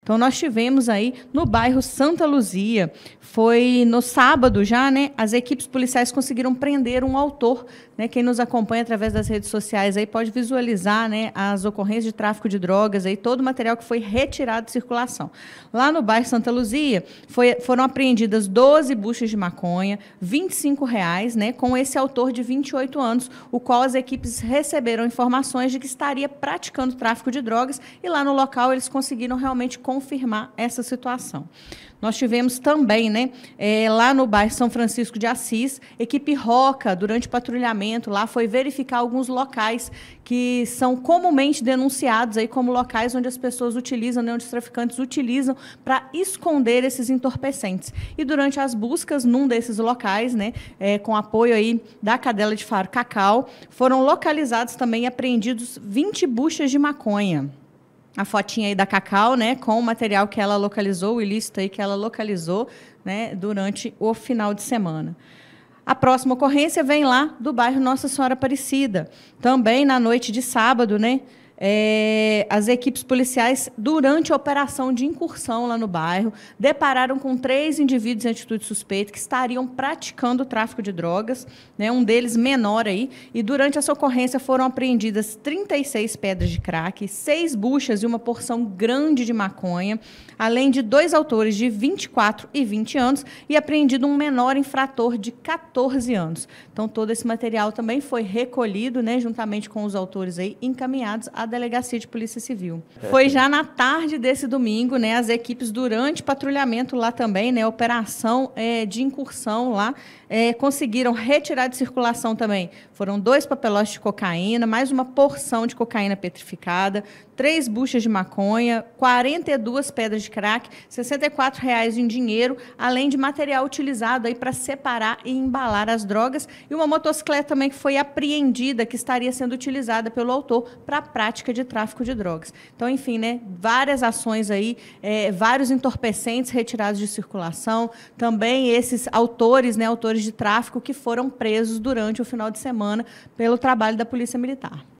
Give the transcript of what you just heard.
Então, nós tivemos aí no bairro Santa Luzia, foi no sábado já, né? As equipes policiais conseguiram prender um autor, né? Quem nos acompanha através das redes sociais aí pode visualizar, né, as ocorrências de tráfico de drogas, aí, todo o material que foi retirado de circulação. Lá no bairro Santa Luzia, foram apreendidas 12 buchas de maconha, R$ 25, né, com esse autor de 28 anos, o qual as equipes receberam informações de que estaria praticando tráfico de drogas, e lá no local eles conseguiram realmente confirmar essa situação. Nós tivemos também, né, lá no bairro São Francisco de Assis, equipe Roca, durante patrulhamento, lá foi verificar alguns locais que são comumente denunciados aí como locais onde as pessoas utilizam, né, onde os traficantes utilizam para esconder esses entorpecentes. E durante as buscas num desses locais, né, com apoio aí da Cadela de Faro Cacau, foram localizados também e apreendidos 20 buchas de maconha. A fotinha aí da Cacau, né, com o material que ela localizou, o ilícito aí que ela localizou, né, durante o final de semana. A próxima ocorrência vem lá do bairro Nossa Senhora Aparecida. Também na noite de sábado, né, as equipes policiais, durante a operação de incursão lá no bairro, depararam com 3 indivíduos em atitude suspeita que estariam praticando tráfico de drogas, né, um deles menor aí, e durante essa ocorrência foram apreendidas 36 pedras de crack, 6 buchas e uma porção grande de maconha, além de 2 autores de 24 e 20 anos e apreendido um menor infrator de 14 anos. Então, todo esse material também foi recolhido, né, juntamente com os autores aí, encaminhados à Delegacia de Polícia Civil. Foi já na tarde desse domingo, né, as equipes, durante patrulhamento lá também, né, operação de incursão lá, conseguiram retirar de circulação também. Foram 2 papelotes de cocaína, mais uma porção de cocaína petrificada, 3 buchas de maconha, 42 pedras de crack, R$ 64 em dinheiro, além de material utilizado aí para separar e embalar as drogas, e uma motocicleta também que foi apreendida, que estaria sendo utilizada pelo autor para a prática de tráfico de drogas. Então, enfim, né, várias ações aí, vários entorpecentes retirados de circulação, também esses autores, né, autores de tráfico que foram presos durante o final de semana pelo trabalho da Polícia Militar.